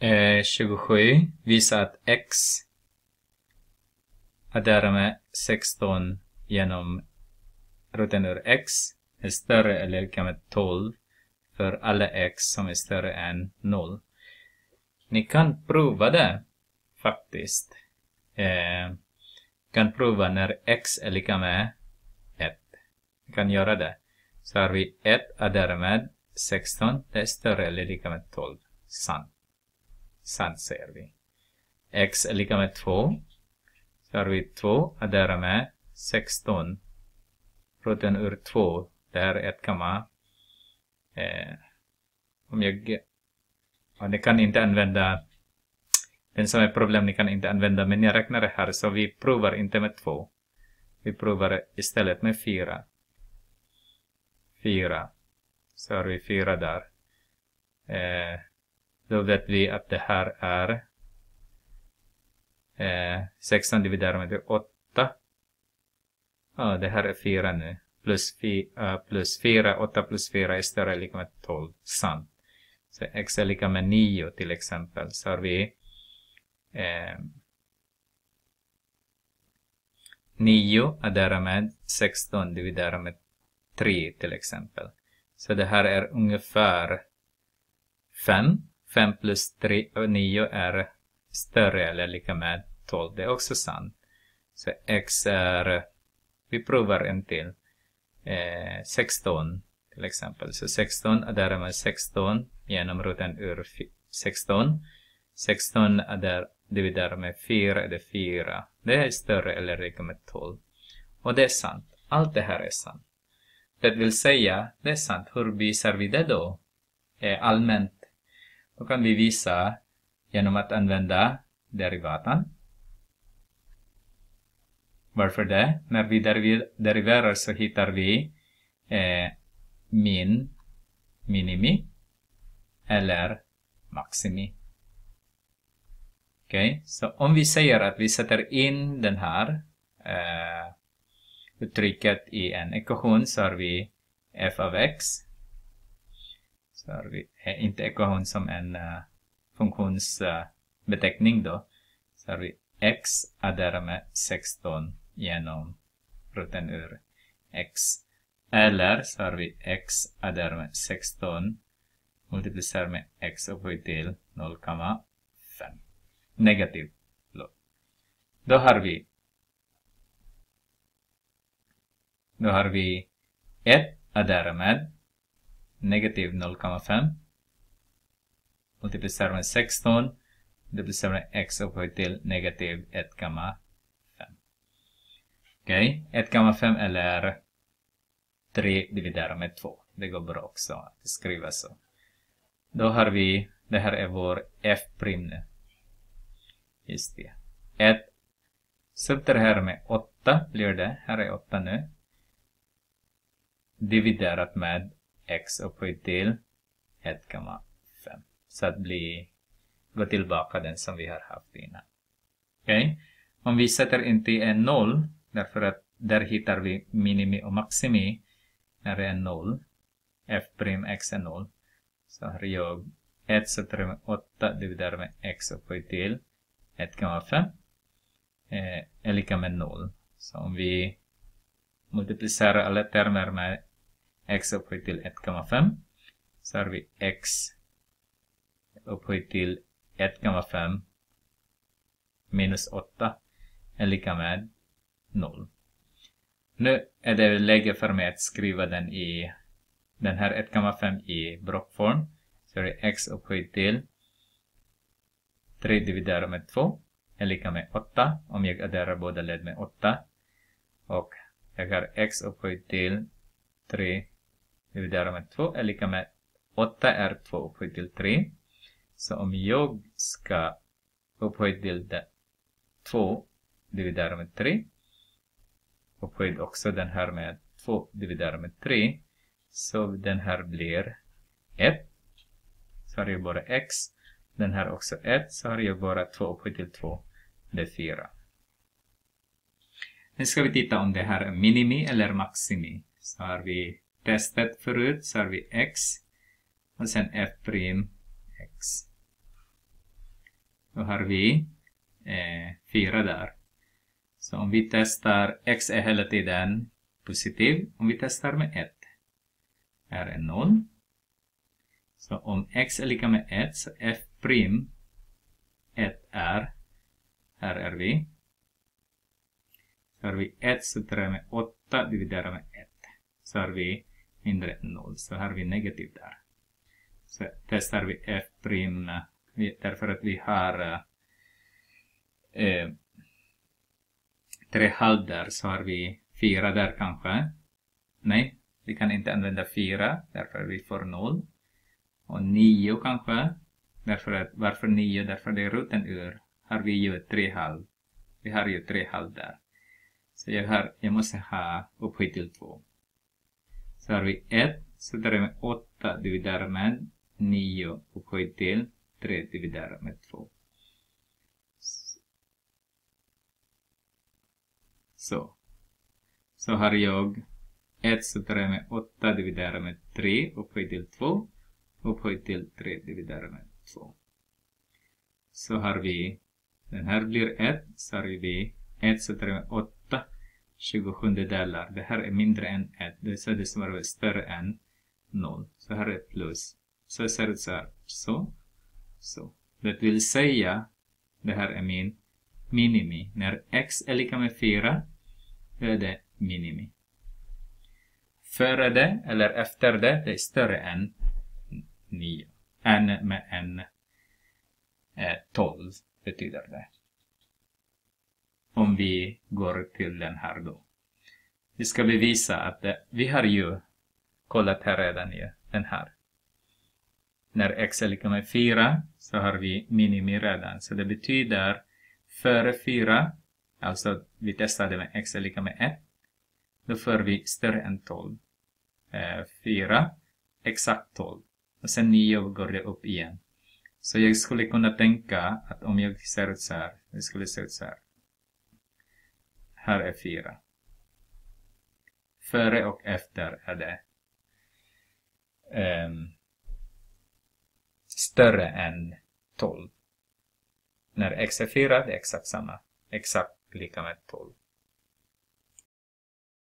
27 visar att x adderar med 16 genom roten ur x är större eller lika med 12 för alla x som är större än 0. Ni kan prova det faktiskt. Kan prova när x är lika med 1. Ni kan göra det. Så har vi 1 adderar med 16. Det är större eller lika med 12. Sant. Sant säger vi. X är lika med 2. Så har vi 2 adderar med 16. Roten ur 2. Det här är 1, ni kan inte använda den som är problem, ni kan inte använda, men jag räknar det här, så vi provar inte med 2. Vi provar istället med 4. 4. Så har vi 4 där. Då vet vi att det här är 16 dividerat med 8. Ja, det här är 4 nu. Plus 4, 8 plus 4 är större lika med 12. Sant. Så x är lika med 9 till exempel. Så har vi 9 adderar med 16 dividerat med 3 till exempel. Så det här är ungefär 5. 5 plus 3 och 9 är större eller lika med 12. Det är också sant. Så x är, vi provar en till. 16 till exempel. Så 16 adderar med 16 genom roten ur 16. 16 dividerar med 4 är det 4. Det är större eller lika med 12. Och det är sant. Allt det här är sant. Det vill säga, det är sant. Hur visar vi det då? Allmänt. Då kan vi visa genom att använda derivatan. Varför det? När vi deriverar så hittar vi minimi eller maximi. Okej, så om vi säger att vi sätter in den här uttrycket i en ekvation, så har vi f av x. Så har vi inte ekvation som en funktionsbeteckning då. Så har vi x adderar med 16 genom roten ur x. Eller så har vi x adderar med 16 multiplicerar med x upphöjt till 0,5. Negativ. Då har vi 1 adderar med negativ 0,5 multiplicerar med 16 multiplicerar med x upphöjt till negativ 1,5. Okej, 1,5 eller 3 dividerat med 2. Det går bra också att skriva så. Då har vi, det här är vår f' nu. Just det. 1 subtraherar med 8 blir det. Här är 8 nu. Dividerat med x upphöjt till 1,5. Så att gå tillbaka den som vi har haft innan. Okej. Om vi sätter inte en 0, därför att där hittar vi minimi och maximi. När det är 0. F'x är 0. Så har jag 1 subtraherar med 8 dividerat med x upphöjt till 1,5 är lika med 0. Så om vi multiplicerar alla termer med x upphöjt till 1,5 så har vi x upphöjt till 1,5 minus 8 är lika med 0. Nu är det läge för mig att skriva den här 1,5 i blockform. Så är det x upphöjt till 3 dividerat med 2 är lika med 8. Om jag adderar båda led med 8. Och jag har x upphöjt till 3 dividerat med 2 är lika med 8 är 2 upphöjt till 3. Så om jag ska upphöjt till 2 dividerat med 3. Upphöjt också den här med 2 dividerat med 3. Så den här blir 1. Så har jag bara x. Den här också 1. Så har jag bara 2 upphöjt till 2. Det är 4. Nu ska vi titta om det här är minimi eller maximi. Så har vi testet förut. Så har vi x. Och sen f' x. Då har vi 4 där. Så om vi testar x är hela tiden positiv. Om vi testar med 1. Här är 0. Så om x är lika med 1 så f' 1 är. Här är vi. Så har vi 1 så tar med 8 dividerat med 1. Så har vi mindre än 0. Så har vi negativt där. Så testar vi f'. Därför att vi har 3,5 där så har vi 4 där kanske. Nej, vi kan inte använda 4 därför vi får 0. Och 9 kanske. Varför 9? Därför det är roten ur. Har vi ju 3,5. Vi har ju 3,5 där. Så jag måste ha upphöjt till 2. Så har vi 1. Så tar det med 8 dividerat med 9 upphöjt till 3 dividerat med 2. Så har jag 1 så tar det med 8 dividerat med 3 upphöjt till 2. Upphöjt till 3 dividerat med 2. Så har vi, den här blir 1. Så har vi 1 så tar det med 8 27-delar. Det här är mindre än 1. Det är det som är större än 0. Så här är plus. Så ser det så här. Så. Det vill säga, det här är min minimi. När x är lika med 4, då är det minimi. Före det, eller efter det, det är större än 9. Med 12 betyder det. Om vi går till den här då. Vi ska bevisa att vi har ju kollat här redan ju, den här. När x är lika med 4 så har vi minimi redan. Så det betyder före 4, alltså vi testade med x är lika med 1. Då får vi större än 12. 4, exakt 12. Och sen 9 går det upp igen. Så jag skulle kunna tänka att om jag ser ut så här. Det skulle se ut så här. Här är 4. Före och efter är det större än 12. När x är 4, det är exakt samma. Exakt lika med 12.